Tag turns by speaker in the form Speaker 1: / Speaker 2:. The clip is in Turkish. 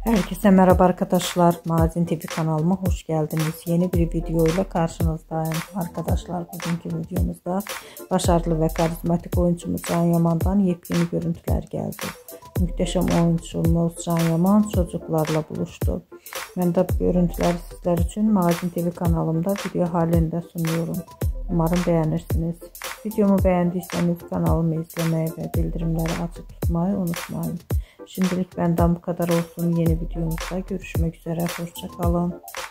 Speaker 1: Herkese merhaba arkadaşlar. Magazin TV kanalıma hoş geldiniz. Yeni bir video ile karşınızdayım. Arkadaşlar bugünkü videomuzda başarılı ve karizmatik oyuncumuz Can Yaman'dan yepyeni görüntüler geldi. Muhteşem oyuncumuz Can Yaman çocuklarla buluştu. Ben de bu görüntüleri sizler için Magazin TV kanalımda video halinde sunuyorum. Umarım beğenirsiniz. Videomu beğendiyseniz kanalımı izlemeyi ve bildirimleri açık tutmayı unutmayın. Şimdilik benden bu kadar olsun. Yeni videomuzda görüşmek üzere. Hoşça kalın.